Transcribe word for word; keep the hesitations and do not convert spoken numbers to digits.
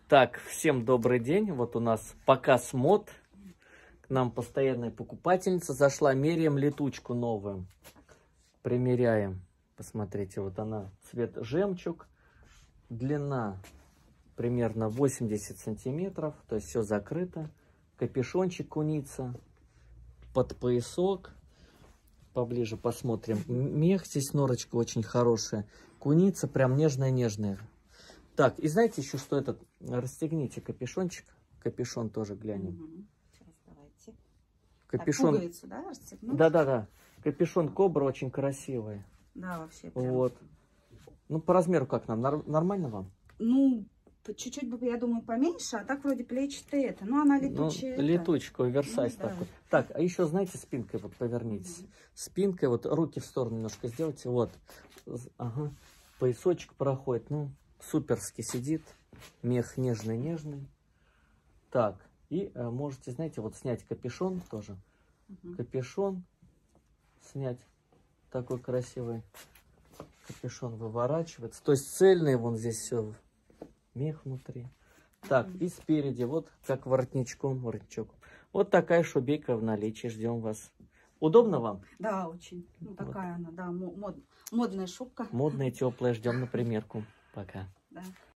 Так, всем добрый день. Вот у нас показ мод. К нам постоянная покупательница зашла. Меряем летучку новую. Примеряем. Посмотрите, вот она. Цвет жемчуг. Длина примерно восемьдесят сантиметров. То есть все закрыто. Капюшончик куница. Под поясок. Поближе посмотрим. Мех здесь, норочка очень хорошая. Куница прям нежная-нежная. Так, и знаете еще, что этот? Расстегните капюшончик. Капюшон тоже глянем. Угу. Сейчас давайте. Капюшон. Так, пуговицу, да, расстегнуть? Да, да, да. Капюшон кобра очень красивый. Да, вообще. Прям. Вот. Ну, по размеру как нам? Нор- нормально вам? Ну, чуть-чуть бы, я думаю, поменьше, а так вроде плечи-то это. Ну, она летучая. Ну, летучка, оверсайз Ну, да. такой. Так, а еще, знаете, спинкой вот повернитесь. Угу. Спинкой, вот руки в сторону немножко сделайте. Вот. Ага. Поясочек проходит. Ну, суперски сидит. Мех нежный-нежный. Так, и э, можете, знаете, вот снять капюшон тоже. Угу. Капюшон снять. Такой красивый. Капюшон выворачивается. То есть цельный вон здесь все. Мех внутри. Так, и спереди вот как воротничком, воротничок. Вот такая шубейка в наличии. Ждем вас. Удобно вам? Да, очень. Ну, такая вот. Она, да, мод, модная шубка. Модная, теплая. Ждем на примерку. Пока. Да.